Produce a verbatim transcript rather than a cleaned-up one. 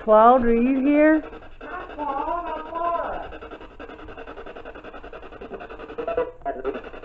Cloud, are you here? Not Paul, not Laura.